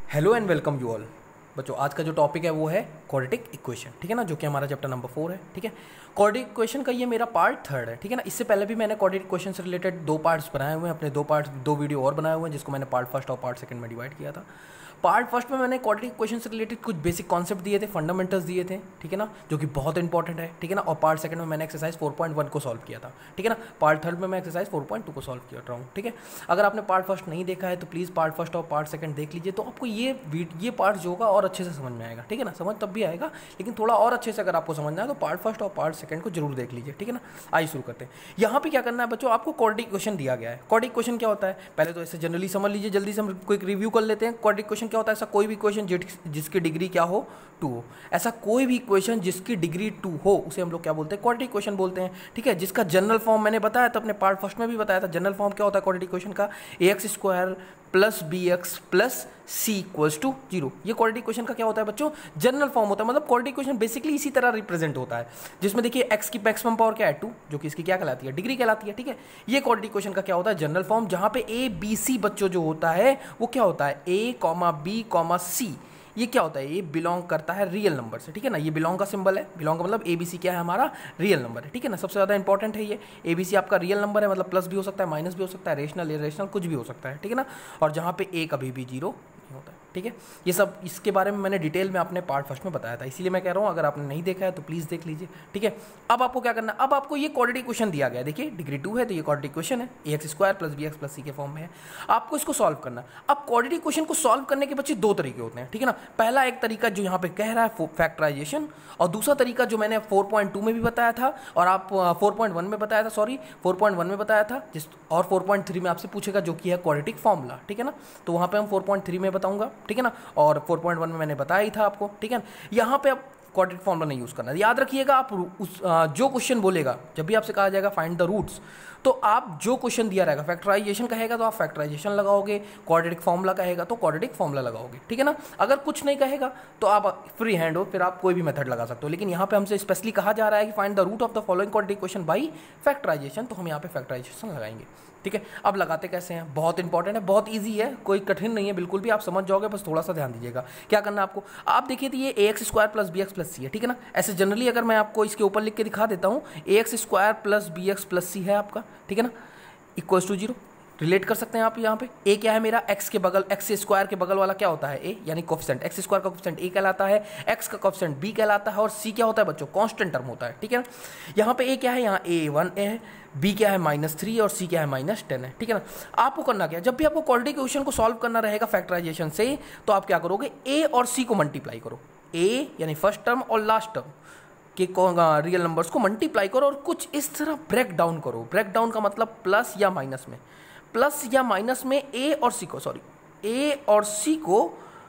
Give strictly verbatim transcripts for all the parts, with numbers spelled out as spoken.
Hello and welcome you all. बच्चों आज का जो टॉपिक है वो है क्वाड्रेटिक इक्वेशन, ठीक है ना, जो कि हमारा चैप्टर नंबर फोर है। ठीक है, क्वाड्रेटिक इक्वेशन का ये मेरा पार्ट थर्ड है। ठीक है ना, इससे पहले भी मैंने क्वाड्रेटिक इक्वेशन से रिलेटेड दो पार्ट्स बनाए हुए हैं, अपने दो पार्ट्स दो वीडियो और बनाए हुए हैं, जिसको मैंने पार्ट फर्स्ट और पार्ट सेकंड में डिवाइड किया था। पार्ट फर्स्ट में मैंने क्वाड्रेटिक इक्वेशन से रिलेटेड कुछ बेसिक कॉन्सेप्ट दिए थे, फंडामेंटल्स दिए थे, ठीक है ना, जो कि बहुत इंपॉर्टेंट है। ठीक है ना, और पार्ट सेकंड में मैंने एक्सरसाइज फोर पॉइंट वन को सॉल्व किया था। ठीक है ना, पार्ट थर्ड में मैं एक्सरसाइज फोर पॉइंट टू को सॉल्व कर रहा हूँ। ठीक है, अगर आपने पार्ट फर्स्ट नहीं देखा है तो प्लीज़ पार्ट फर्स्ट और पार्ट सेकंड देख लीजिए, तो आपको ये ये पार्ट जो होगा और अच्छे से समझ में आएगा। ठीक है ना, समझ तब भी आएगा, लेकिन थोड़ा और अच्छे से अगर आपको समझना है तो पार्ट फर्स्ट और पार्ट सेकंड को जरूर देख लीजिए। ठीक है ना, आइए शुरू करते हैं। यहाँ पे क्या करना है बच्चों, आपको क्वाड्रेटिक इक्वेशन दिया गया है। क्वाड्रेटिक इक्वेशन क्या होता है, पहले तो ऐसे जनरली समझ लीजिए, जल्दी से हम क्विक रिव्यू कर लेते हैं। क्वाड्रेटिक इक्वेशन क्या होता है, ऐसा कोई भी इक्वेशन जिसकी डिग्री क्या हो, टू हो। ऐसा कोई भी इक्वेशन जिसकी डिग्री टू हो उसे हम लोग क्या बोलते हैं, क्वाड्रेटिक इक्वेशन बोलते हैं। ठीक है, जिसका जनरल फॉर्म मैंने बताया था, अपने पार्ट फर्स्ट में भी बताया था। जनरल फॉर्म क्या होता है क्वाड्रेटिक इक्वेशन का, a x square plus b x plus c equals to zero. ये क्वाड्रेटिक इक्वेशन का क्या होता है बच्चों, जनरल फॉर्म होता है। मतलब क्वाड्रेटिक इक्वेशन बेसिकली इसी तरह रिप्रेजेंट होता है, जिसमें देखिए एक्स की मैक्सिमम पावर क्या है, टू, जो कि इसकी क्या कहलाती है, डिग्री कहलाती है। ठीक है, ये क्वाड्रेटिक इक्वेशन का क्या होता है, जनरल फॉर्म, जहां पे ए बी सी बच्चों जो होता है वो क्या होता है, a comma b comma c. ये क्या होता है, ये बिलोंग करता है रियल नंबर से। ठीक है ना, ये बिलोंग का सिंबल है। बिलोंग का मतलब ए बी सी क्या है, हमारा रियल नंबर है। ठीक है ना, सबसे ज़्यादा इंपॉर्टेंट है ये। ए बी सी आपका रियल नंबर है, मतलब प्लस भी हो सकता है, माइनस भी हो सकता है, रेशनल इरेशनल कुछ भी हो सकता है। ठीक है ना, और जहाँ पे ए कभी भी जीरो नहीं होता है। ठीक है, ये सब इसके बारे में मैंने डिटेल में अपने पार्ट फर्स्ट में बताया था, इसीलिए मैं कह रहा हूँ अगर आपने नहीं देखा है तो प्लीज़ देख लीजिए। ठीक है, अब आपको क्या करना है, अब आपको ये क्वाड्रेटिक इक्वेशन दिया गया है। देखिए डिग्री टू है तो ये क्वाड्रेटिक इक्वेशन है, a x square plus b x plus c के फॉर्म में है। आपको इसको सॉल्व करना है। अब क्वाड्रेटिक इक्वेशन को सॉल्व करने के बच्चे दो तरीके होते हैं। ठीक है ना, पहला एक तरीका जो यहाँ पे कह रहा है फैक्टराइजेशन, और दूसरा तरीका जो मैंने फोर पॉइंट टू में भी बताया था और आप फोर पॉइंट वन में बताया था, सॉरी फोर पॉइंट वन में बताया था, जिस और फोर पॉइंट थ्री में आपसे पूछेगा, जो कि है क्वाड्रेटिक फॉर्मूला। ठीक है ना, तो वहाँ पे हम फोर पॉइंट थ्री में बताऊंगा। ठीक है ना, और फोर पॉइंट वन में मैंने बताया ही था आपको। ठीक है, यहाँ पे आप क्वाड्रेटिक फॉर्मूला नहीं यूज करना। याद रखिएगा, आप उस जो क्वेश्चन बोलेगा, जब भी आपसे कहा जाएगा फाइंड द रूट्स, तो आप जो क्वेश्चन दिया रहेगा, फैक्टराइजेशन कहेगा तो आप फैक्टराइजेशन लगाओगे, क्वाड्रेटिक फॉर्मूला कहेगा तो क्वाड्रेटिक फॉर्मूला लगाओगे। ठीक है ना, अगर कुछ नहीं कहेगा तो आप फ्री हैंड हो, फिर आप कोई भी मेथड लगा सकते हो। लेकिन यहाँ पे हमसे स्पेशली कहा जा रहा है कि find the root of the following quadratic equation by factorisation, तो हम यहाँ पे फैक्टराइजेशन लगाएंगे। ठीक है, अब लगाते कैसे हैं, बहुत इंपॉर्टेंट है, बहुत ईजी है, कोई कठिन नहीं है बिल्कुल भी, आप समझ जाओगे, बस थोड़ा सा ध्यान दीजिएगा। क्या करना है आपको, आप देखिए तो ये a x square plus b x plus c है। ठीक है ना, ऐसे जनरली अगर मैं आपको इसके ऊपर लिख के दिखा देता हूँ, a x square plus b x plus c है आपका। ठीक है ना, इक्वल्स टू जीरो, रिलेट कर सकते हैं आप यहाँ पे। ए क्या है मेरा, एक्स के बगल, एक्स स्क्वायर के बगल वाला क्या होता है, ए, यानी कोफिशिएंट। एक्स स्क्वायर का कोफिशिएंट ए कहलाता है, एक्स का कोफिशिएंट बी कहलाता है, और सी क्या होता है बच्चों, कांस्टेंट टर्म होता है। ठीक है ना, यहाँ पे ए क्या है, यहाँ ए वन ए है, बी क्या है माइनस थ्री, और सी क्या है माइनस टेन है। ठीक है ना, आपको करना क्या है, जब भी आपको क्वाड्रेटिक इक्वेशन को सॉल्व करना रहेगा फैक्टराइजेशन से, तो आप क्या करोगे, ए और सी को मल्टीप्लाई करो। ए यानी फर्स्ट टर्म और लास्ट टर्म के रियल नंबर्स को मल्टीप्लाई करो और कुछ इस तरह ब्रेक डाउन करो। ब्रेक डाउन का मतलब प्लस या माइनस में, प्लस या माइनस में ए और सी को, सॉरी ए और सी को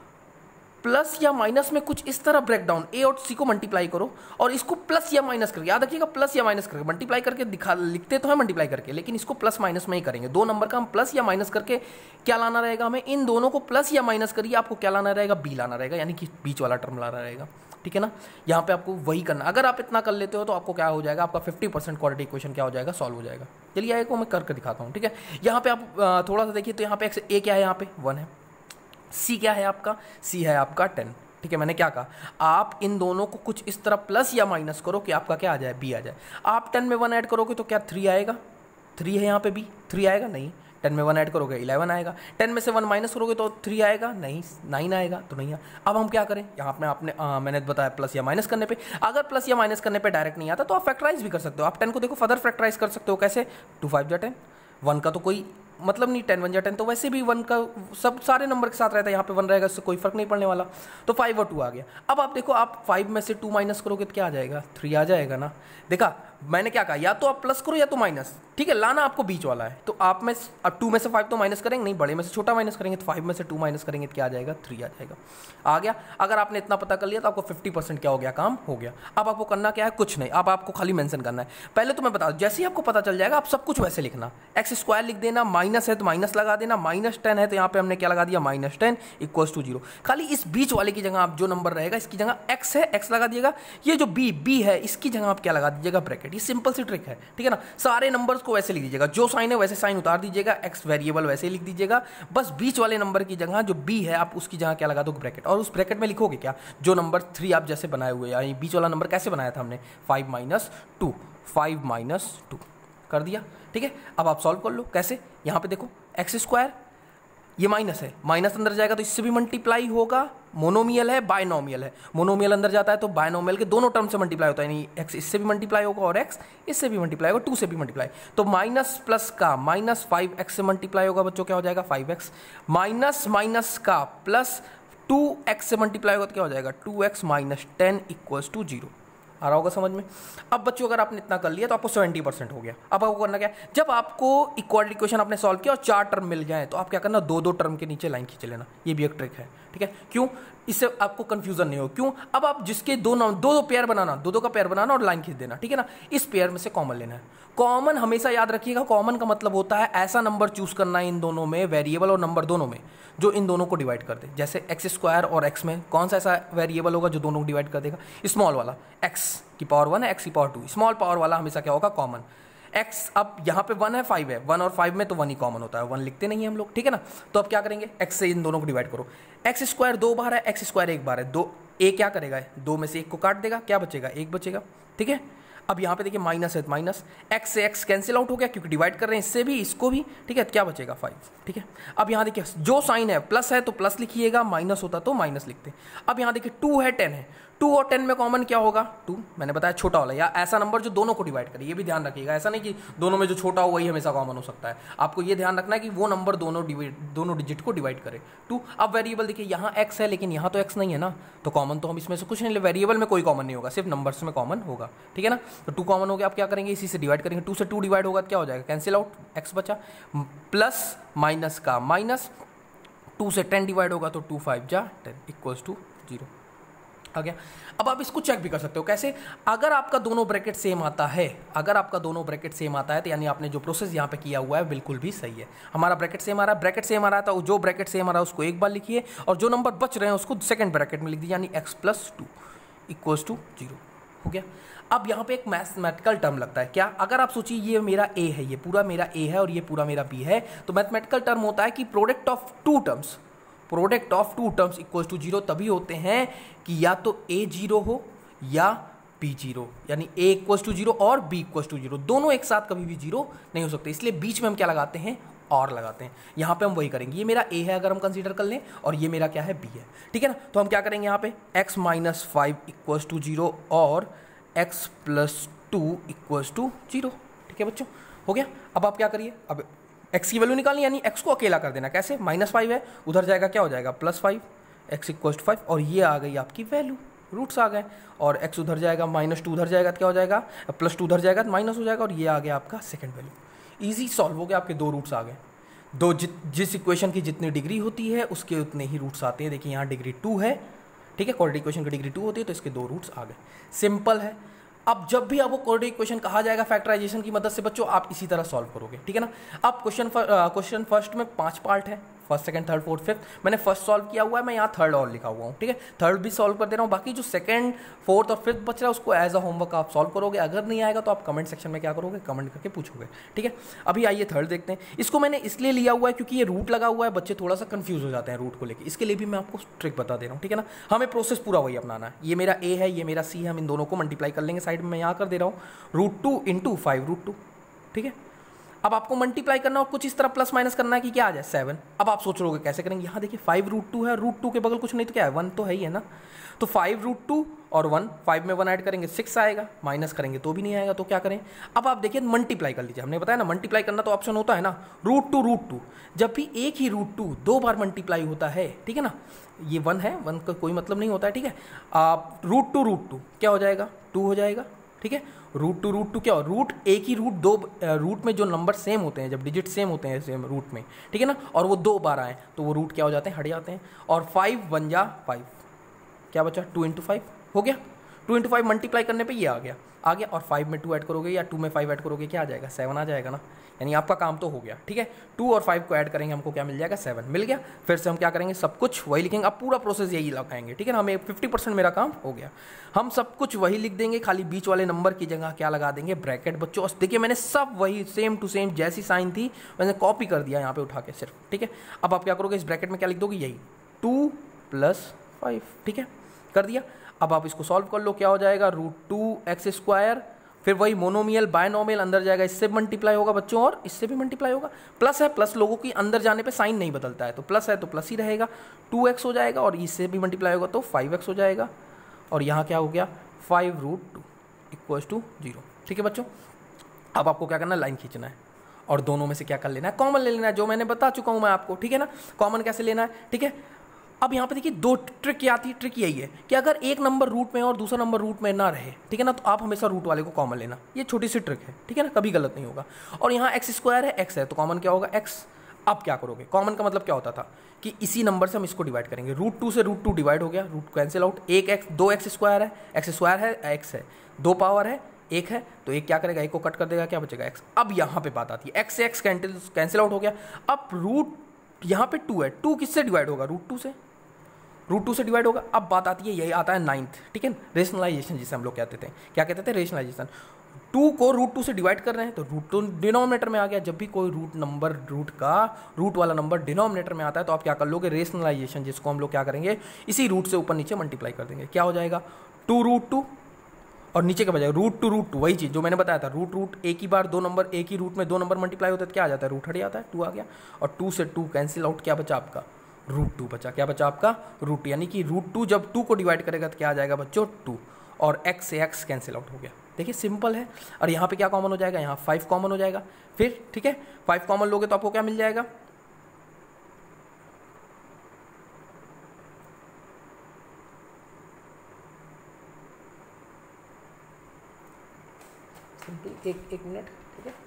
प्लस या माइनस में कुछ इस तरह ब्रेक डाउन, ए और सी को मल्टीप्लाई करो और इसको प्लस या माइनस करके, याद रखिएगा प्लस या माइनस करके, मल्टीप्लाई करके दिखा लिखते तो है मल्टीप्लाई करके, लेकिन इसको प्लस माइनस में ही करेंगे। दो नंबर का हम प्लस या माइनस करके क्या लाना रहेगा, हमें इन दोनों को प्लस या माइनस करिए, आपको क्या लाना रहेगा, बी लाना रहेगा, यानी कि बीच वाला टर्म लाना रहेगा। ठीक है ना, यहाँ पे आपको वही करना। अगर आप इतना कर लेते हो तो आपको क्या हो जाएगा, आपका फिफ्टी परसेंट क्वाड्रेटिक इक्वेशन क्या हो जाएगा, सॉल्व हो जाएगा। चलिए आगे को मैं करके दिखाता हूँ। ठीक है, यहाँ पे आप थोड़ा सा देखिए, तो यहाँ पे एक्स ए क्या है, यहाँ पे वन है, सी क्या है आपका, सी है आपका टेन। ठीक है, मैंने क्या कहा, आप इन दोनों को कुछ इस तरह प्लस या माइनस करो कि आपका क्या आ जाए, बी आ जाए। आप टेन में वन ऐड करोगे तो क्या थ्री आएगा, थ्री है यहाँ पे बी, थ्री आएगा नहीं। टेन में वन ऐड करोगे इलेवन आएगा, टेन में से वन माइनस करोगे तो थ्री आएगा नहीं, नाइन आएगा तो नहीं। अब हम क्या करें, यहाँ पे आपने आ, मैंने बताया प्लस या माइनस करने पे। अगर प्लस या माइनस करने पे डायरेक्ट नहीं आता तो आप फैक्टराइज भी कर सकते हो। आप टेन को देखो फर्दर फैक्टराइज कर सकते हो, कैसे, टू फाइव जा टेन, वन का तो कोई मतलब नहीं, टेन वन जा टेन, तो वैसे भी वन का सब सारे नंबर के साथ रहता है, यहाँ पे वन रहेगा, इससे कोई फर्क नहीं पड़ने वाला, तो फाइव और टू आ गया। अब आप देखो, आप फाइव में से टू माइनस करोगे तो क्या आ जाएगा, थ्री आ जाएगा ना। देखा मैंने क्या कहा, या तो आप प्लस करो या तो माइनस। ठीक है, लाना आपको बीच वाला है, तो आप में अब टू में से फाइव तो माइनस करेंगे नहीं, बड़े में से छोटा माइनस करेंगे, तो फाइव में से टू माइनस करेंगे तो क्या आ जाएगा, थ्री आ जाएगा। आ गया, अगर आपने इतना पता कर लिया तो आपको फिफ्टी परसेंट क्या हो गया, काम हो गया। अब आपको करना क्या है, कुछ नहीं, अब आपको खाली मेंशन करना है। पहले तो मैं बता दूं, जैसे ही आपको पता चल जाएगा आप सब कुछ वैसे लिखना, एक्स स्क्वायर लिख देना, माइनस है तो माइनस लगा देना, माइनस टेन है तो यहाँ पे हमने क्या लगा दिया, minus ten equals to zero. खाली इस बीच वाले की जगह आप जो नंबर रहेगा इसकी जगह एक्स है, एक्स लगा दिएगा। ये जो बी बी है इसकी जगह आप क्या लगा दीजिएगा, ब्रैकेट। ब्रैकेट। ये सिंपल सी ट्रिक है, ठीक है ना। सारे नंबर्स को वैसे लिख दीजिएगा, जो साइन है वैसे साइन उतार दीजिएगा, एक्स वेरिएबल वैसे ही लिख दीजिएगा, बस बीच वाले नंबर की जगह जो बी है आप उसकी जगह क्या लगा दो, ब्रैकेट। और उस ब्रैकेट में लिखोगे क्या, जो नंबर थ्री आप जैसे बनाए हुए, यानी बीच वाला नंबर कैसे बनाया था हमने, five minus two, five minus two कर दिया, ठीक है। अब आप सॉल्व कर लो, कैसे, यहाँ पे देखो एक्स स्क्वायर, ये माइनस है, माइनस अंदर जाएगा तो इससे भी मल्टीप्लाई होगा, मोनोमियल है बायनोमियल है, मोनोमियल अंदर जाता है तो बायनोमियल के दोनों टर्म से मल्टीप्लाई होता है, यानी एक्स इससे भी मल्टीप्लाई होगा और एक्स इससे भी मल्टीप्लाई होगा, टू से भी मल्टीप्लाई, तो माइनस प्लस का माइनस फाइव एक्स से मल्टीप्लाई होगा बच्चों, क्या हो जाएगा फाइव एक्स, माइनस माइनस का प्लस टू एक्स से मल्टीप्लाई होगा तो क्या हो जाएगा two x minus ten equals to zero. आ रहा होगा समझ में। अब बच्चों अगर आपने इतना कर लिया तो आपको सेवेंटी परसेंट हो गया। अब आपको करना क्या है, जब आपको इक्वालिटी इक्वेशन आपने सॉल्व किया और चार टर्म मिल जाए तो आप क्या करना, दो दो टर्म के नीचे लाइन खींच लेना, ये भी एक ट्रिक है, ठीक है। क्यों, इससे आपको कंफ्यूजन नहीं हो, क्यों, अब आप जिसके दो दो दो पेयर बनाना, दो दो का पेयर बनाना और लाइन खींच देना, ठीक है ना। इस पेयर में से कॉमन लेना है। कॉमन हमेशा याद रखिएगा, कॉमन का मतलब होता है ऐसा नंबर चूज करना इन दोनों में, वेरिएबल और नंबर दोनों में, जो इन दोनों को डिवाइड कर दे। जैसे एक्स स्क्वायर और एक्स में कौन सा ऐसा वेरिएबल होगा जो दोनों को डिवाइड कर देगा, स्मॉल वाला, एक्स की पावर वन है, एक्स की पावर टू, स्मॉल पावर वाला हमेशा क्या होगा, कॉमन। एक्स, अब यहाँ पे वन है, फाइव है, वन और फाइव में तो वन ही कॉमन होता है, वन लिखते नहीं है हम लोग, ठीक है ना। तो अब क्या करेंगे, एक्स से इन दोनों को डिवाइड करो, एक्स स्क्वायर दो बार है, एक्स स्क्वायर एक बार है, दो ए क्या करेगा, दो में से एक को काट देगा, क्या बचेगा, एक बचेगा, ठीक है। अब यहाँ पे देखिए माइनस है, माइनस एक्स से एक्स कैंसिल आउट हो गया क्योंकि डिवाइड कर रहे हैं इससे भी इसको भी, ठीक है, क्या बचेगा फाइव, ठीक है। अब यहाँ देखिए जो साइन है प्लस है तो प्लस लिखिएगा, माइनस होता तो माइनस लिखते। अब यहाँ देखिए टू है, टेन है, टू और टेन में कॉमन क्या होगा, टू, मैंने बताया छोटा वाला, या ऐसा नंबर जो दोनों को डिवाइड करे, ये भी ध्यान रखिएगा, ऐसा नहीं कि दोनों में जो छोटा हो वही हमेशा कॉमन हो सकता है, आपको ये ध्यान रखना है कि वो नंबर दोनों डिवाइड दोनों डिजिट को डिवाइड करे, टू। अब वेरिएबल देखिए यहाँ एक्स है लेकिन यहाँ तो एक्स नहीं है ना, तो कॉमन तो हम इसमें से कुछ नहीं ले, वेरिएबल में कोई कॉमन नहीं होगा, सिर्फ नंबर्स में कॉमन होगा, ठीक है ना। तो टू कॉमन हो गया, आप क्या करेंगे, इसी से डिवाइड करेंगे, टू से टू डिवाइड होगा तो क्या हो जाएगा, कैंसिल आउट, एक्स बचा, प्लस माइनस का माइनस, टू से टेन डिवाइड होगा तो टू फाइव जा टेन इक्वल्स टू जीरो आ गया। अब आप इसको चेक भी कर सकते हो, कैसे, अगर आपका दोनों ब्रैकेट सेम आता है, अगर आपका दोनों ब्रैकेट सेम आता है तो यानी आपने जो प्रोसेस यहाँ पे किया हुआ है बिल्कुल भी सही है। हमारा ब्रैकेट सेम आ रहा है, ब्रैकेट सेम आ रहा था, जो ब्रैकेट सेम आ रहा है उसको एक बार लिखिए और जो नंबर बच रहे हैं उसको सेकंड ब्रैकेट में लिख दीजिए, यानी x plus two equals to zero हो गया। अब यहाँ पे एक मैथमेटिकल टर्म लगता है, क्या, अगर आप सोचिए ये मेरा ए है, ये पूरा मेरा ए है और ये पूरा मेरा बी है, तो मैथमेटिकल टर्म होता है कि product of two terms, product of two terms equal to zero तभी होते हैं कि या तो ए जीरो हो या बी जीरो, यानी ए इक्वल टू जीरो और बी इक्वल टू जीरो, दोनों एक साथ कभी भी जीरो नहीं हो सकते, इसलिए बीच में हम क्या लगाते हैं, और लगाते हैं। यहाँ पे हम वही करेंगे, ये मेरा ए है अगर हम कंसीडर कर लें और ये मेरा क्या है, बी है, ठीक है ना। तो हम क्या करेंगे यहाँ पे, x minus five equal to zero और x plus two equals to zero, ठीक है बच्चों, हो गया। अब आप क्या करिए, अब एक्स की वैल्यू निकालनी, यानी एक्स को अकेला कर देना, कैसे, माइनस फाइव है, उधर जाएगा क्या हो जाएगा, plus five, x equals to five, और ये आ गई आपकी वैल्यू, रूट्स आ गए, और एक्स उधर जाएगा, माइनस टू उधर जाएगा तो क्या हो जाएगा, प्लस टू उधर जाएगा तो माइनस हो जाएगा, और ये आ गया आपका सेकंड वैल्यू। ईजी सॉल्व हो गया, आपके दो रूट्स आ गए, दो जि, जिस इक्वेशन की जितनी डिग्री होती है उसके उतने ही रूट्स आते हैं। देखिए यहाँ डिग्री टू है, ठीक है, क्वाड्रेटिक इक्वेशन की डिग्री टू होती है तो इसके दो रूट्स आ गए, सिंपल है। अब जब भी आपको क्वाड्रेटिक इक्वेशन कहा जाएगा फैक्टराइजेशन की मदद से बच्चों, आप इसी तरह सॉल्व करोगे, ठीक है ना। अब क्वेश्चन क्वेश्चन फर्स्ट में पांच पार्ट है, first second third fourth fifth, मैंने फर्स्ट सॉल्व किया हुआ है, मैं यहाँ थर्ड और लिखा हुआ हूँ, ठीक है, थर्ड भी सॉल्व कर दे रहा हूँ, बाकी जो सेकंड फोर्थ और फिफ्थ बच रहा है उसको एज अ होमवर्क आप सॉल्व करोगे, अगर नहीं आएगा तो आप कमेंट सेक्शन में क्या करोगे, कमेंट करके पूछोगे, ठीक है। अभी आइए थर्ड देखते हैं, इसको मैंने इसलिए लिया हुआ है क्योंकि ये रूट लगा हुआ है, बच्चे थोड़ा सा कंफ्यूज हो जाते हैं रूट को लेकर, इसके लिए भी मैं आपको ट्रिक बता दे रहा हूँ, ठीक है ना। हमें प्रोसेस पूरा वही अपनाना है, ये मेरा ए है, ये मेरा सी है, हम इन दोनों को मल्टीप्लाई कर लेंगे, साइड में मैं यहाँ कर दे रहा हूँ, root two into five root two, ठीक है। अब आपको मल्टीप्लाई करना और कुछ इस तरह प्लस माइनस करना है कि क्या आ जाए, सेवन। अब आप सोच रहे कैसे करेंगे, यहाँ देखिए फाइव रूट टू है, रूट टू के बगल कुछ नहीं तो क्या है, वन तो है ही है ना, तो फाइव रूट टू और वन, फाइव में वन ऐड करेंगे सिक्स आएगा, माइनस करेंगे तो भी नहीं आएगा, तो क्या करें, अब आप देखिए मल्टीप्लाई कर लीजिए, हमने बताया ना मल्टीप्लाई करना तो ऑप्शन होता है ना, रूट टू रूट टू, जब भी एक ही रूट टू दो बार मल्टीप्लाई होता है, ठीक है ना, ये वन है, वन का कोई मतलब नहीं होता है, ठीक है, आप रूट टू रूट टू क्या हो जाएगा, टू हो जाएगा, ठीक है, रूट टू रूट टू क्या हो, रूट एक ही रूट दो रूट में जो नंबर सेम होते हैं, जब डिजिट सेम होते हैं सेम रूट में, ठीक है ना, और वो दो बार आए तो वो रूट क्या हो जाते हैं, हट जाते हैं, और फाइव वन जा फाइव, क्या बचा, टू इंटू फाइव हो गया, टू इंटू फाइव मल्टीप्लाई करने पे ये आ गया। आ गया, और फाइव में टू ऐड करोगे या टू में फाइव ऐड करोगे क्या आ जाएगा, सेवन आ जाएगा ना, यानी आपका काम तो हो गया। ठीक है, टू और फाइव को ऐड करेंगे हमको क्या मिल जाएगा, सेवन मिल गया। फिर से हम क्या करेंगे, सब कुछ वही लिखेंगे, अब पूरा प्रोसेस यही लगाएंगे। ठीक है ना, हमें फिफ्टी परसेंट मेरा काम हो गया। हम सब कुछ वही लिख देंगे, खाली बीच वाले नंबर की जगह क्या लगा देंगे, ब्रैकेट। बच्चों देखिए मैंने सब वही सेम टू सेम जैसी साइन थी मैंने कॉपी कर दिया यहाँ पे उठा के सिर्फ। ठीक है, अब आप क्या करोगे, इस ब्रैकेट में क्या लिख दोगे, यही टू प्लस फाइव। ठीक है, कर दिया। अब आप इसको सॉल्व कर लो, क्या हो जाएगा, रूट टू एक्स स्क्वायर, फिर वही मोनोमियल बायनोमियल अंदर जाएगा, इससे मल्टीप्लाई होगा बच्चों और इससे भी मल्टीप्लाई होगा। प्लस है, प्लस लोगों की अंदर जाने पे साइन नहीं बदलता है, तो प्लस है तो प्लस ही रहेगा। टू एक्स हो जाएगा और इससे भी मल्टीप्लाई होगा तो फाइव एक्स हो जाएगा, और यहाँ क्या हो गया, five root two equals to zero. ठीक है बच्चों, अब आपको क्या करना है, लाइन खींचना है और दोनों में से क्या कर लेना है, कॉमन ले लेना है, जो मैंने बता चुका हूँ मैं आपको। ठीक है ना, कॉमन कैसे लेना है। ठीक है, अब यहाँ पे देखिए दो ट्रिक क्या आती है, ट्रिक यही है कि अगर एक नंबर रूट में और दूसरा नंबर रूट में ना रहे, ठीक है ना, तो आप हमेशा रूट वाले को कॉमन लेना। ये छोटी सी ट्रिक है, ठीक है ना, कभी गलत नहीं होगा। और यहाँ एक्स स्क्वायर है, एक्स है, तो कॉमन क्या होगा, एक्स। अब क्या करोगे, कॉमन का मतलब क्या होता था कि इसी नंबर से हम इसको डिवाइड करेंगे, रूट टू से रूट टू डिवाइड हो गया, रूट कैंसिल आउट, एक एक्स, दो एक्स स्क्वायर है, एक्स स्क्वायर है, एक्स है, दो पावर है, एक है, तो एक क्या करेगा, एक को कट कर देगा, क्या बचेगा, एक्स। अब यहाँ पे बात आती है, एक्स से एक्स कैंसिल आउट हो गया। अब रूट यहाँ पे टू है, टू किससे डिवाइड होगा, रूट टू से, रूट टू से डिवाइड होगा। अब बात आती है, यही आता है नाइन्थ, ठीक है, रेशनलाइजेशन जिसे हम लोग कहते थे, क्या कहते थे, रेशनलाइजेशन। टू को रूट टू से डिवाइड कर रहे हैं तो रूट टू डिनोमिनेटर में आ गया। जब भी कोई रूट नंबर, रूट का रूट वाला नंबर डिनोमिनेटर में आता है तो आप क्या कर लोगे, रेशनलाइजेशन, जिसको हम लोग क्या करेंगे, इसी रूट से ऊपर नीचे मल्टीप्लाई कर देंगे। क्या हो जाएगा, टू रूट टू, और नीचे का बजाय रूट टू रूट टू, वही चीज़ जो मैंने बताया था, रूट रूट एक ही बार दो नंबर, एक ही रूट में दो नंबर मल्टीप्लाई होता है तो क्या आ जाता है, रूट हट जाता है, टू आ गया। और टू से टू कैंसिल आउट, क्या बचा आपका, रूट टू बचा। क्या बचा आपका, रूट, यानी कि रूट टू जब टू को डिवाइड करेगा तो क्या आ जाएगा बच्चों, टू, और एक्स से एक्स कैंसिल आउट हो गया। देखिए सिंपल है। और यहाँ पे क्या कॉमन हो जाएगा, यहाँ फाइव कॉमन हो जाएगा। फिर ठीक है, फाइव कॉमन लोगे तो आपको क्या मिल जाएगा, सिंपल, एक एक मिनट, ठीक है।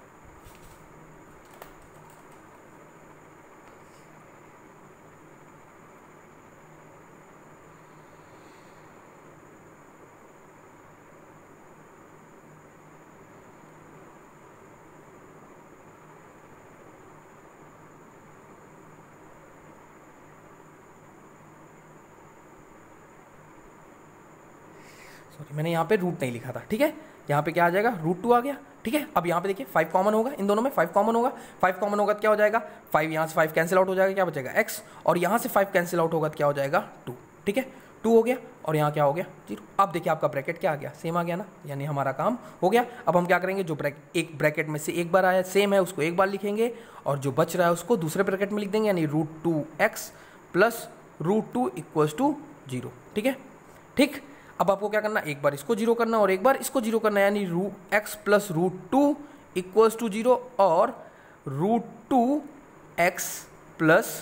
सॉरी, मैंने यहाँ पे रूट नहीं लिखा था, ठीक है। यहाँ पे क्या आ जाएगा, रूट टू आ गया, ठीक है। अब यहाँ पे देखिए फाइव कॉमन होगा, इन दोनों में फाइव कॉमन होगा, फाइव कॉमन होगा तो क्या हो जाएगा, फाइव, यहाँ से फाइव कैंसिल आउट हो जाएगा, क्या बचेगा, एक्स, और यहाँ से फाइव कैंसिल आउट होगा तो क्या हो जाएगा, टू, ठीक है, टू हो गया। और यहाँ क्या हो गया, जीरो। अब देखिए आपका ब्रैकेट क्या आ गया, सेम आ गया ना, यानी हमारा काम हो गया। अब हम क्या करेंगे, जो ब्रैकेट एक ब्रैकेट में से एक बार आया सेम है उसको एक बार लिखेंगे, और जो बच रहा है उसको दूसरे ब्रैकेट में लिख देंगे, यानी root two x plus root two equals to zero, ठीक है, ठीक। अब आपको क्या करना, एक बार इसको जीरो करना और एक बार इसको जीरो करना, यानी root x plus root two equals to zero, और root two x plus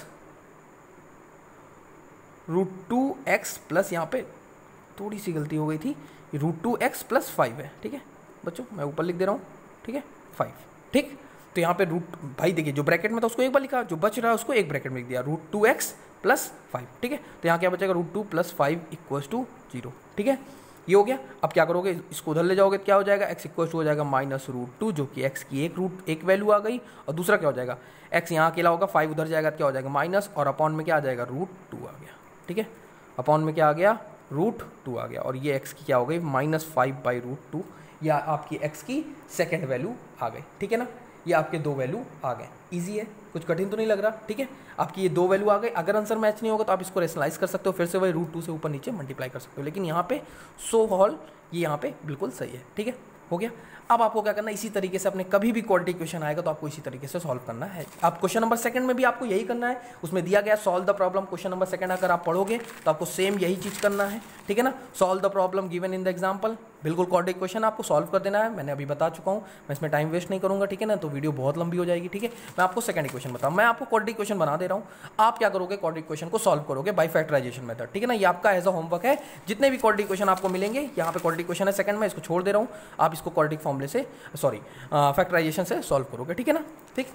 root two x plus, यहाँ पे थोड़ी सी गलती हो गई थी, root two x plus five है, ठीक है बच्चों, मैं ऊपर लिख दे रहा हूँ, ठीक है, फाइव, ठीक। तो यहाँ पे रूट, भाई देखिए जो ब्रैकेट में था उसको एक बार लिखा, जो बच रहा है उसको एक ब्रैकेट में लिख दिया, root two x plus five, ठीक है। तो यहाँ क्या बचेगा, root two plus five equals to zero, ठीक है, ये हो गया। अब क्या करोगे, इसको उधर ले जाओगे तो क्या हो जाएगा, एक्स इक्वल्स टू हो जाएगा माइनस रूट टू, जो कि एक्स की एक रूट एक वैल्यू आ गई, और दूसरा क्या हो जाएगा, एक्स यहाँ अकेला होगा, फाइव उधर जाएगा तो क्या हो जाएगा माइनस, और अपॉन में क्या आ जाएगा, रूट टू आ गया, ठीक है, अपॉन में क्या आ गया, रूट टू आ गया, और ये एक्स की क्या हो गई, minus five by root two, या आपकी एक्स की सेकेंड वैल्यू आ गई, ठीक है ना। ये आपके दो वैल्यू आ गए, इजी है, कुछ कठिन तो नहीं लग रहा, ठीक है। आपकी ये दो वैल्यू आ गई, अगर आंसर मैच नहीं होगा तो आप इसको रेशनलाइज कर सकते हो, फिर से वही रूट टू से ऊपर नीचे मल्टीप्लाई कर सकते हो, लेकिन यहाँ पे सो हॉल ये यहाँ पे बिल्कुल सही है, ठीक है, हो गया। अब आपको क्या करना है, इसी तरीके से अपने कभी भी क्वाड्रेटिक क्वेश्चन आएगा तो आपको इसी तरीके से सॉल्व करना है। आप क्वेश्चन नंबर सेकंड में भी आपको यही करना है, उसमें दिया गया solve the problem, question number second अगर आप पढ़ोगे तो आपको सेम यही चीज़ करना है, ठीक है ना। Solve the problem given in the example, बिल्कुल क्वाड्रेटिक क्वेश्चन आपको सॉल्व कर देना है, मैंने अभी बता चुका हूँ, मैं इसमें टाइम वेस्ट नहीं करूँगा, ठीक है ना, तो वीडियो बहुत लंबी हो जाएगी, ठीक है। मैं आपको सेकंड इक्वेशन बताऊँ, मैं आपको क्वाड्रेटिक क्वेश्चन बना दे रहा हूँ, आप क्या करोगे, क्वाड्रेटिक क्वेश्चन को सॉल्व करोगे बाय फैक्टराइजेशन मेथड, ठीक है ना। ये आपका एज अ होमवर्क है, जितने भी क्वाड्रेटिक क्वेश्चन आपको मिलेंगे, यहाँ पे क्वाड्रेटिक क्वेश्चन है सेकंड में, इसको छोड़ दे रहा हूँ, आप इसको क्वाड्रेटिक फॉर्मूले से, सॉरी फैक्टराइजेशन से सॉल्व करोगे, ठीक है ना, ठीक।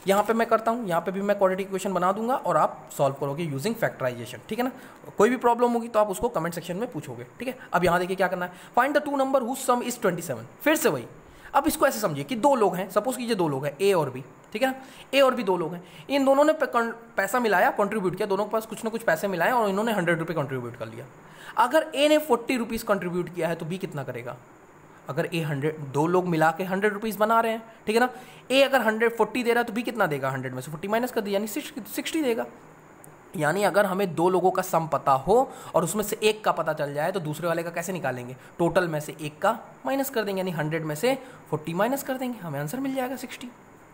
यहाँ पे मैं करता हूँ, यहाँ पे भी मैं क्वाड्रेटिक इक्वेशन बना दूंगा और आप सॉल्व करोगे यूजिंग फैक्टराइजेशन, ठीक है ना। कोई भी प्रॉब्लम होगी तो आप उसको कमेंट सेक्शन में पूछोगे, ठीक है। अब यहाँ देखिए क्या करना है, find the two number whose sum is twenty seven. फिर से वही, अब इसको ऐसे समझिए कि दो लोग हैं, सपोज कीजिए दो लोग हैं ए और बी, ठीक है ना। ए और बी दो लोग हैं, इन दोनों ने पैसा मिलाया, कंट्रीब्यूट किया, दोनों के पास कुछ ना कुछ पैसे मिलाए और इन्होंने हंड्रेड रुपये कंट्रीब्यूट कर लिया। अगर ए ने फोर्टी रुपीज़ कंट्रीब्यूट किया है तो बी कितना करेगा। अगर ए हंड्रेड, दो लोग मिला के हंड्रेड रुपीज़ बना रहे हैं, ठीक है ना। ए अगर हंड्रेड फोर्टी दे रहा है तो बी कितना देगा, हंड्रेड में से फोर्टी माइनस कर दिया यानी सिक्सटी देगा। यानी अगर हमें दो लोगों का सम पता हो और उसमें से एक का पता चल जाए तो दूसरे वाले का कैसे निकालेंगे, टोटल में से एक का माइनस कर देंगे, यानी हंड्रेड में से फोर्टी माइनस कर देंगे, हमें आंसर मिल जाएगा सिक्सटी।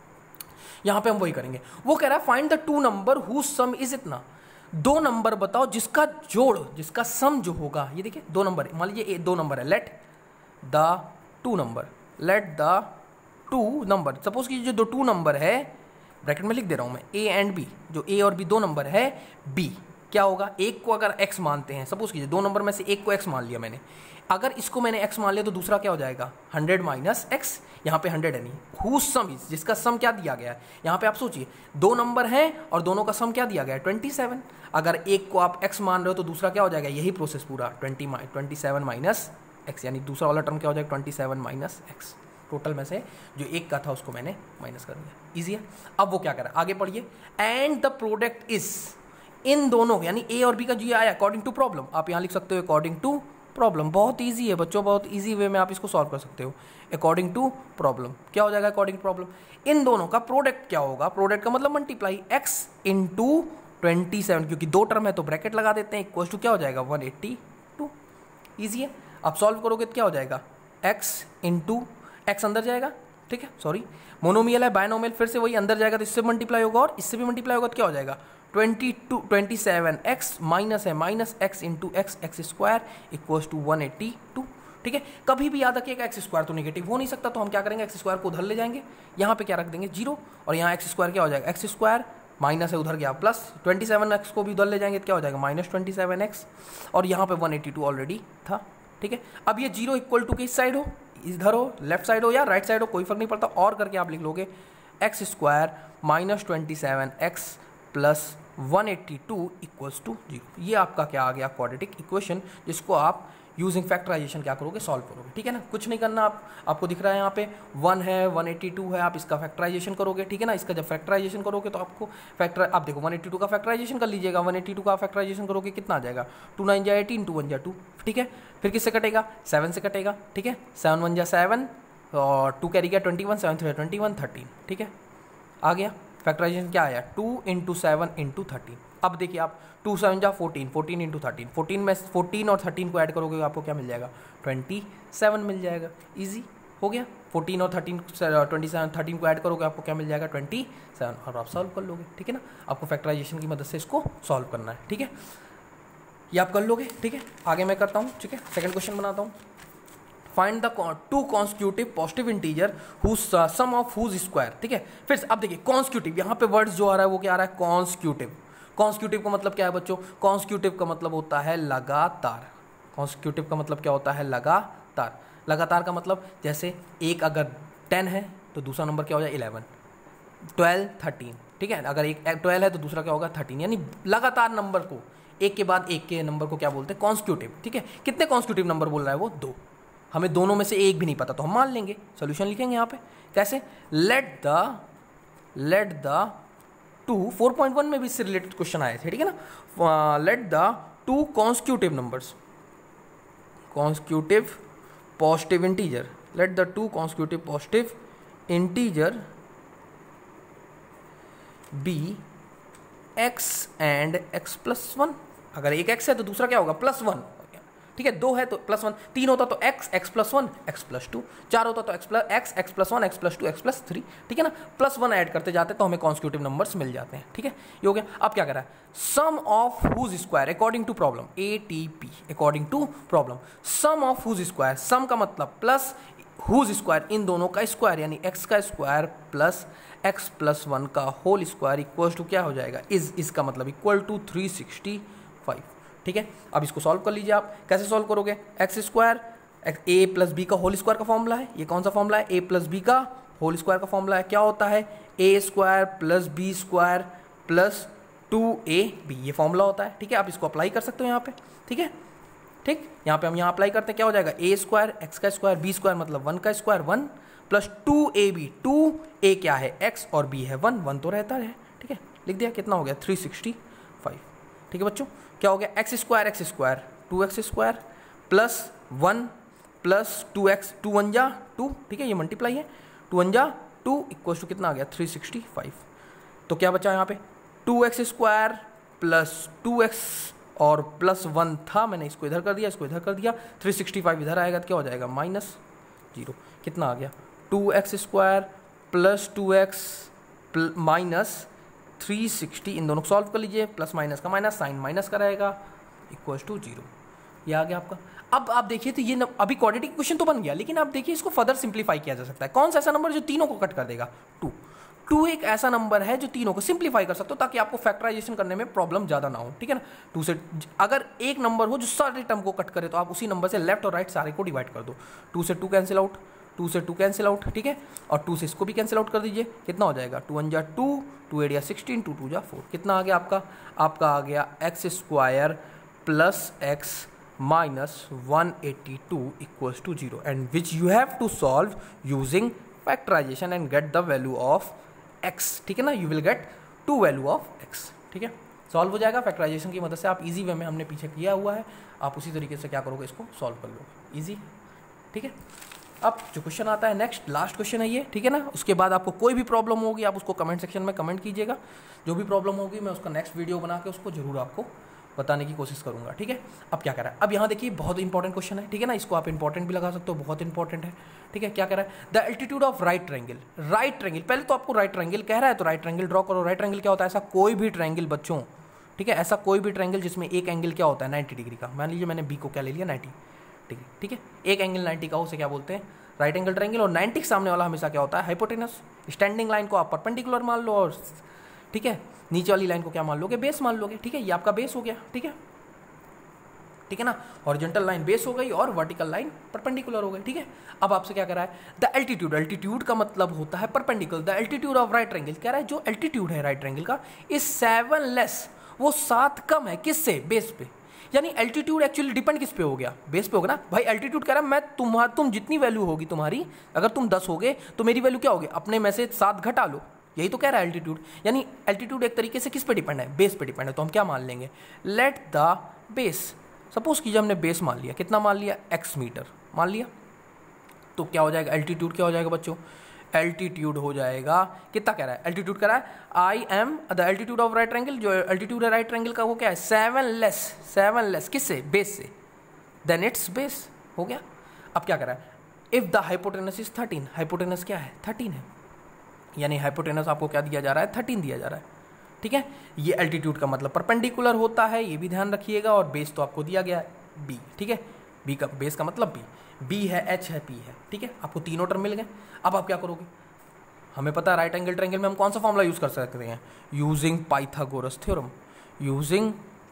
यहाँ पे हम वही करेंगे। वो कह रहा है find the two number whose sum is इतना, दो नंबर बताओ जिसका जोड़, जिसका सम जो होगा, ये देखिए दो नंबर, मान लीजिए दो नंबर है, let the two number, let the two number, suppose कि जो दो टू नंबर है, ब्रैकेट में लिख दे रहा हूं मैं, ए एंड बी, जो ए और बी दो नंबर है, बी क्या होगा, एक को अगर x मानते हैं, सपोज कीजिए दो नंबर में से एक को x मान लिया मैंने, अगर इसको मैंने x मान लिया तो दूसरा क्या हो जाएगा, हंड्रेड माइनस एक्स, यहाँ पे हंड्रेड है नहीं, हुज सम इज, जिसका सम क्या दिया गया है, यहाँ पे आप सोचिए दो नंबर हैं और दोनों का सम क्या दिया गया है, ट्वेंटी सेवन। अगर एक को आप x मान रहे हो तो दूसरा क्या हो जाएगा, यही प्रोसेस पूरा, twenty twenty seven minus x, यानी दूसरा वाला टर्म क्या हो जाएगा, twenty seven minus x. Total में से जो एक का था उसको मैंने माइनस कर दिया, इजी है। अब वो क्या कर रहा है, आगे पढ़िए, एंड द प्रोडक्ट इज, इन दोनों यानी ए और बी का जो आया अकॉर्डिंग टू प्रॉब्लम, आप यहाँ लिख सकते हो अकॉर्डिंग टू प्रॉब्लम, बहुत इजी है बच्चों, बहुत इजी वे में आप इसको सॉल्व कर सकते हो। अकॉर्डिंग टू प्रॉब्लम क्या हो जाएगा, अकॉर्डिंग टू प्रॉब्लम इन दोनों का प्रोडक्ट क्या होगा, प्रोडक्ट का मतलब multiply, x into twenty seven, क्योंकि दो टर्म है तो ब्रैकेट लगा देते हैं, इक्वल टू क्या हो जाएगा, वन एट्टी टू। ईजी है। आप सॉल्व करोगे तो क्या हो जाएगा, एक्स इंटू एक्स अंदर जाएगा, ठीक है, सॉरी मोनोमियल है, बायनोमियल, फिर से वही अंदर जाएगा तो इससे मल्टीप्लाई होगा और इससे भी मल्टीप्लाई होगा तो क्या हो जाएगा, twenty two twenty seven x minus है minus x into x x square equals to one eighty two, ठीक है। कभी भी याद रखिएगा एक्स स्क्वायर तो नेगेटिव हो नहीं सकता, तो हम क्या करेंगे, एक्स स्क्वायर को उधर ले जाएंगे, यहाँ पे क्या रख देंगे जीरो, और यहाँ एक्स स्क्वायर क्या हो जाएगा, एक्स स्क्वायर माइनस है उधर गया प्लस, ट्वेंटी सेवन एक्स को भी उधर ले जाएंगे तो क्या हो जाएगा, माइनस ट्वेंटी सेवन एक्स, और यहाँ पे वन एट्टी टू ऑलरेडी था, ठीक है। अब ये जीरो इक्वल टू किस साइड हो, इधर हो, लेफ्ट साइड हो या राइट साइड हो, कोई फर्क नहीं पड़ता, और करके आप लिख लोगे x square minus twenty seven x plus one eighty two equals to zero. ये आपका क्या आ गया, क्वाड्रेटिक इक्वेशन, जिसको आप यूजिंग फैक्टराइजेशन क्या करोगे, सॉल्व करोगे, ठीक है ना। कुछ नहीं करना, आप आपको दिख रहा है यहाँ पे वन है, वन एट्टी टू है, आप इसका फैक्टराइजेशन करोगे, ठीक है ना। इसका जब फैक्टराइजेशन करोगे तो आपको फैक्टर, आप देखो वन एट्टी टू का फैक्टराइजेशन कर लीजिएगा, वन एट्टी टू का फैक्टराइजेशन करोगे कितना आ जाएगा, टू नाइन जा एटीन, टू वन जा टू, ठीक है। फिर किससे कटेगा, सेवन से कटेगा, ठीक है, सेवन वन जा सेवन और टू कैरी गया twenty one, seven three twenty one, thirteen, ठीक है। आ गया फैक्टराइजेशन क्या आया, two into seven into thirteen. अब देखिए आप टू सेवन जा fourteen, fourteen into thirteen, fourteen में फोर्टीन और थर्टीन को ऐड करोगे आपको क्या मिल जाएगा, ट्वेंटी सेवन मिल जाएगा, इजी हो गया। फोर्टीन और थर्टीन ट्वेंटी सेवन थर्टीन को ऐड करोगे आपको क्या मिल जाएगा, ट्वेंटी सेवन, और आप सॉल्व कर लोगे, ठीक है ना। आपको फैक्टराइजेशन की मदद से इसको सॉल्व करना है, ठीक है, ये आप कर लोगे, ठीक है। आगे मैं करता हूँ, ठीक है, सेकंड क्वेश्चन बनाता हूँ। Find the two constitutive positive integer whose sum of whose square, ठीक है। फिर अब देखिए कॉन्स्टिट्यूटिव, यहाँ पे वर्ड्स जो आ रहा है वो क्या आ रहा है, कॉन्स्टिट्यूटिव। कॉन्स्टिट्यूटिव का मतलब क्या है बच्चों, कॉन्स्टिट्यूटिव का मतलब होता है लगातार, कॉन्स्टिट्यूटिव का मतलब क्या होता है, लगातार। लगातार का मतलब जैसे एक अगर टेन है तो दूसरा नंबर क्या हो जाए, इलेवन, ट्वेल्व, थर्टीन, ठीक है। अगर एक ट्वेल्व है तो दूसरा क्या होगा, थर्टीन, यानी लगातार नंबर को एक के बाद एक के नंबर को क्या बोलते हैं, कॉन्स्टिट्यूटिव, ठीक है। कितने कॉन्स्टिट्यूटिव नंबर बोल रहा है वो, दो। हमें दोनों में से एक भी नहीं पता तो हम मान लेंगे, सोल्यूशन लिखेंगे यहाँ पे कैसे, let the let the two, four point one में भी इससे रिलेटेड क्वेश्चन आए थे, ठीक है ना। Let the two constitutive numbers, constitutive positive integer, let the two constitutive positive integer be x and x plus one. अगर एक एक्स है तो दूसरा क्या होगा, प्लस वन, ठीक है। दो है तो प्लस वन, तीन होता तो x, x plus one, x plus two, चार होता तो x plus x, x plus one, x plus two, x plus three, ठीक है ना। प्लस वन ऐड करते जाते तो हमें कॉन्स्टिट्यूटिव नंबर्स मिल जाते हैं, ठीक है। ये हो गया। अब क्या कर रहा है, sum of whose square according to problem, A T P, according to problem, sum of whose square, sum का मतलब प्लस हुज स्क्वायर, इन दोनों का स्क्वायर, यानी एक्स का square plus x plus one का होल स्क्वायर इक्वल टू क्या हो जाएगा, इज, इसका मतलब equal to three sixty five, ठीक है। अब इसको सॉल्व कर लीजिए आप, कैसे सॉल्व करोगे, x square a plus b का होल स्क्वायर का फॉर्मूला है, ये कौन सा फॉर्मूला है, ए प्लस बी का होल स्क्वायर का फॉर्मूला है, क्या होता है ए square plus B square plus two ए बी, ये फॉर्मूला होता है, ठीक है। आप इसको अप्लाई कर सकते हो यहाँ पे, ठीक है, ठीक। यहाँ पे हम यहाँ अप्लाई करते हैं, क्या हो जाएगा ए स्क्वायर एक्स का स्क्वायर बी स्क्वायर मतलब वन का square one plus two A B, two a क्या है एक्स और बी है वन, वन तो रहता है, ठीक है, लिख दिया, कितना हो गया थ्री सिक्सटी फाइव, ठीक है बच्चों। क्या हो गया x square x square two x square plus one plus two x, two one जा टू, ठीक है, ये मल्टीप्लाई है, टू वन जा टू इक्वल टू कितना आ गया थ्री सिक्सटी फाइव। तो क्या बचा यहाँ पे two x square plus two x और प्लस वन था, मैंने इसको इधर कर दिया, इसको इधर कर दिया, थ्री सिक्सटी फाइव इधर आएगा तो क्या हो जाएगा माइनस जीरो, कितना आ गया two x square plus two x minus three sixty, इन दोनों को सॉल्व कर लीजिए, प्लस माइनस का माइनस साइन माइनस का रहेगा इक्वल टू जीरो, ये आ गया आपका। अब आप देखिए तो ये न, अभी क्वाड्रेटिक क्वेश्चन तो बन गया, लेकिन आप देखिए इसको फर्दर सिंप्लीफाई किया जा सकता है। कौन सा ऐसा नंबर जो तीनों को कट कर देगा, टू। टू एक ऐसा नंबर है जो तीनों को सिंप्लीफाई कर सकते हो ताकि आपको फैक्टराइजेशन करने में प्रॉब्लम ज़्यादा ना हो, ठीक है ना। टू से अगर एक नंबर हो जो सारे टर्म को कट करे तो आप उसी नंबर से लेफ्ट और राइट सारे को डिवाइड कर दो, टू से टू कैंसिल आउट, टू से टू कैंसिल आउट, ठीक है, और टू से इसको भी कैंसिल आउट कर दीजिए, कितना हो जाएगा टू वन जा टू, टू एट या सिक्सटीन, टू टू जा फोर, कितना आ गया आपका, आपका आ गया x square plus x minus one eighty two equals to zero and which you have to solve using factorisation and get the value of x, ठीक है ना, you will get two value of x, ठीक है, solve हो जाएगा factorisation की मदद से। आप इजी वे में हमने पीछे किया हुआ है, आप उसी तरीके से क्या करोगे इसको सॉल्व कर लोगे, इजी, ठीक है। अब जो क्वेश्चन आता है नेक्स्ट लास्ट क्वेश्चन है ये, ठीक है ना। उसके बाद आपको कोई भी प्रॉब्लम होगी आप उसको कमेंट सेक्शन में कमेंट कीजिएगा, जो भी प्रॉब्लम होगी मैं उसका नेक्स्ट वीडियो बना के उसको जरूर आपको बताने की कोशिश करूंगा, ठीक है। अब क्या कर रहा है, अब यहाँ देखिए बहुत इंपॉर्टेंट क्वेश्चन है, ठीक है ना, इसको आप इंपॉर्टेंट भी लगा सकते हो, बहुत इंपॉर्टेंट है, ठीक है। क्या कह रहा है, the altitude of right triangle, right triangle, पहले तो आपको राइट ट्रायंगल कह रहा है तो राइट ट्रायंगल ड्रॉ करो। राइट ट्रायंगल क्या होता है, ऐसा कोई भी ट्रायंगल बच्चों, ठीक है, ऐसा कोई भी ट्रायंगल जिसमें एक एंगल क्या होता है नाइन्टी डिग्री का, मान लीजिए मैंने बी को क्या ले लिया नाइन्टी डिग्री, ठीक है, एक एंगल नाइन्टी का हो, उसे क्या बोलते हैं राइट एंगल ट्रायंगल। और नाइन्टी के सामने वाला हमेशा क्या होता है हाइपोटेनस, स्टैंडिंग लाइन को आप परपेंडिकुलर मान लो और ठीक है नीचे वाली लाइन को क्या मान लोगे बेस मान लोगे, ठीक है, ये आपका बेस हो गया, ठीक है, ठीक है ना, हॉरिजॉन्टल लाइन बेस हो गई और वर्टिकल लाइन परपेंडिकुलर हो गई, ठीक है। अब आपसे क्या कर रहा है, द एल्टीट्यूड, एल्टीट्यूड का मतलब होता है perpendicular, the altitude of right triangle, कह रहा है जो एल्टीट्यूड है राइट ट्रायंगल का इज सेवन लेस, वो सात कम है किससे, बेस पे, यानी एल्टीट्यूड एक्चुअली डिपेंड किस पे हो गया, बेस पे होगा ना भाई। एल्टीट्यूड कह रहा है मैं तुम्हारा तुम जितनी वैल्यू होगी तुम्हारी, अगर तुम दस होगे तो मेरी वैल्यू क्या होगी, अपने में से सात घटा लो, यही तो कह रहा है एल्टीट्यूड। यानी एल्टीट्यूड एक तरीके से किस पे डिपेंड है, बेस पे डिपेंड है। तो हम क्या मान लेंगे, लेट द बेस, सपोज कीजिए हमने बेस मान लिया, कितना मान लिया एक्स मीटर मान लिया, तो क्या हो जाएगा एल्टीट्यूड, क्या हो जाएगा बच्चों, एल्टीट्यूड हो जाएगा कितना कह रहा है, एल्टीट्यूड कह रहा है I am the altitude of right triangle, जो एल्टीट्यूड है राइट ट्रायंगल का वो क्या है सेवन लेस, सेवन लेस किससे, बेस से, देन इट्स बेस हो गया। अब क्या कर रहा है, if the hypotenuse is thirteen, hypotenuse क्या है थर्टीन है, यानी हाइपोटेनस आपको क्या दिया जा रहा है थर्टीन दिया जा रहा है, ठीक है। ये एल्टीट्यूड का मतलब परपेंडिकुलर होता है, ये भी ध्यान रखिएगा, और बेस तो आपको दिया गया है बी, ठीक है, बी का बेस का मतलब बी, बी है एच है पी है, ठीक है, आपको तीनों टर्म मिल गए। अब आप क्या करोगे, हमें पता है राइट एंगल ट्रायंगल में हम कौन सा फॉर्मूला यूज कर सकते हैं, using Pythagoras theorem, using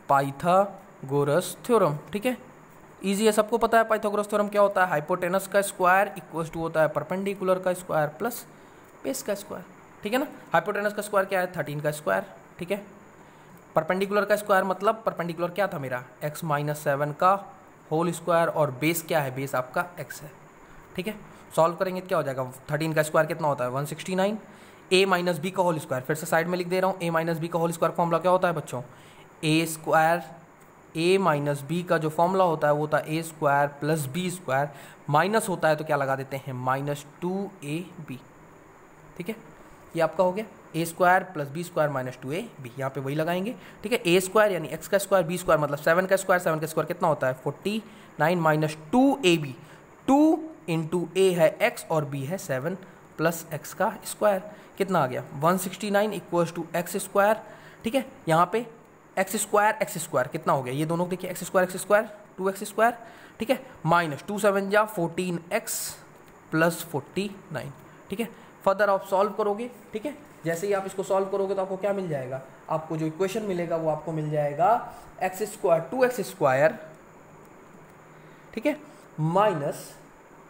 Pythagoras theorem, ठीक है, इजी है, सबको पता है पाइथागोरस थ्योरम क्या होता है, हाइपोटेनस का स्क्वायर इक्वल्स टू होता है परपेंडिकुलर का स्क्वायर प्लस बेस का स्क्वायर, ठीक है ना। हाइपोटेनस का स्क्वायर क्या है थर्टीन का स्क्वायर, ठीक है, परपेंडिकुलर का स्क्वायर मतलब परपेंडिकुलर क्या था मेरा एक्स माइनस सेवन का होल स्क्वायर, और बेस क्या है, बेस आपका एक्स है, ठीक है। सॉल्व करेंगे तो क्या हो जाएगा, थर्टीन का स्क्वायर कितना होता है one sixty nine, A minus B का होल स्क्वायर, फिर से साइड में लिख दे रहा हूँ, ए माइनस बी का होल स्क्वायर फॉर्मूला क्या होता है बच्चों, A square, A minus B का जो फॉर्मूला होता है वो होता है ए square plus B square, minus होता है तो क्या लगा देते हैं माइनस टू ए बी, ठीक है, ये आपका हो गया A square plus B square minus two A B, यहाँ पे वही लगाएंगे, ठीक है। ए स्क्वायर यानी एक्स का स्क्वायर, बी स्क्वायर मतलब सेवन का स्क्वायर, सेवन का स्क्वायर कितना होता है forty nine minus two A B, two into A है एक्स और बी है सेवन प्लस एक्स का स्क्वायर, कितना आ गया one sixty nine equals to x square, ठीक है, यहाँ पे एक्स स्क्वायर एक्स स्क्वायर कितना हो गया, ये दोनों देखिए X square x square two x square, ठीक है, माइनस टू सेवन जा fourteen X plus forty nine, ठीक है। फर्दर आप सॉल्व करोगे, ठीक है, जैसे ही आप इसको सॉल्व करोगे तो आपको क्या मिल जाएगा, आपको जो इक्वेशन मिलेगा वो आपको मिल जाएगा X square two x square, ठीक है, माइनस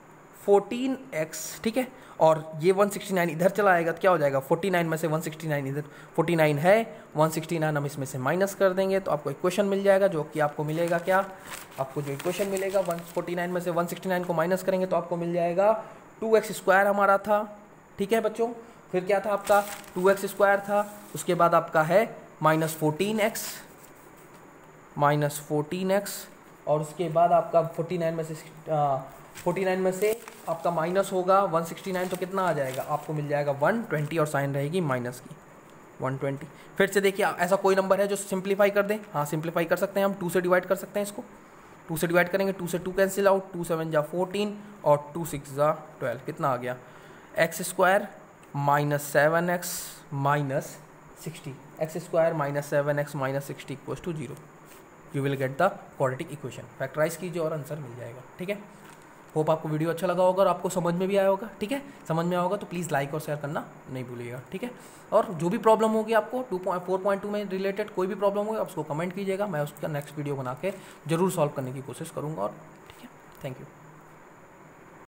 फोर्टीन एक्स, ठीक है, और ये वन सिक्सटी नाइन इधर चला आएगा तो क्या हो जाएगा, फोर्टी नाइन में से वन सिक्सटी नाइन इधर, फोर्टी नाइन है, वन सिक्सटी नाइन हम इसमें से माइनस कर देंगे तो आपको इक्वेशन मिल जाएगा, जो कि आपको मिलेगा क्या, आपको जो इक्वेशन मिलेगा वन फोर्टी नाइन में से वन सिक्सटी नाइन को माइनस करेंगे तो आपको मिल जाएगा टू एक्स स्क्वायर हमारा था, ठीक है बच्चों। फिर क्या था आपका, टू एक्स स्क्वायर था, उसके बाद आपका है minus fourteen X, minus fourteen X, और उसके बाद आपका फोर्टी नाइन में से फोर्टी नाइन में से आपका माइनस होगा वन सिक्सटी नाइन, तो कितना आ जाएगा, आपको मिल जाएगा वन ट्वेंटी, और साइन रहेगी माइनस की वन ट्वेंटी। फिर से देखिए, ऐसा कोई नंबर है जो सिंप्लीफाई कर दें, हाँ सिंप्लीफाई कर सकते हैं हम, टू से डिवाइड कर सकते हैं इसको, टू से डिवाइड करेंगे, टू से two cancel out, two seven जा फोर्टीन और टू सिक्स जा ट्वेल्व, कितना आ गया, x square minus seven x minus sixty, X square minus seven x minus sixty equals to zero. You will get the quadratic equation, factorise कीजिए और answer मिल जाएगा, ठीक है। होप आपको वीडियो अच्छा लगा होगा और आपको समझ में भी आया होगा, ठीक है। समझ में आया होगा तो प्लीज़ लाइक और शेयर करना नहीं भूलिएगा, ठीक है। और जो भी प्रॉब्लम होगी आपको two point four point two में रिलेटेड कोई भी प्रॉब्लम होगी आप उसको कमेंट कीजिएगा, मैं उसका नेक्स्ट वीडियो बना के जरूर सॉल्व करने की कोशिश करूँगा, और ठीक है, थैंक यू।